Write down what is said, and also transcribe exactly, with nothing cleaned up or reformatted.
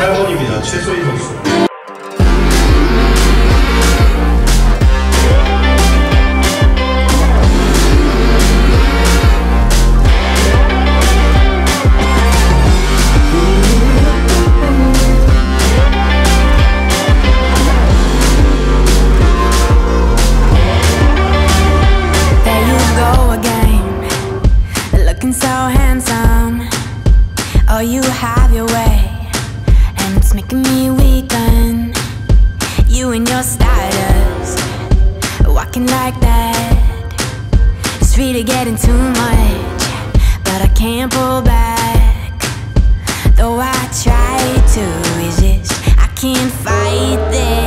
팔 번입니다. 최소희 선수. Oh, you have your way, and it's making me weaken. You and your status, walking like that. It's really getting too much, but I can't pull back. Though I try to resist, I can't fight this.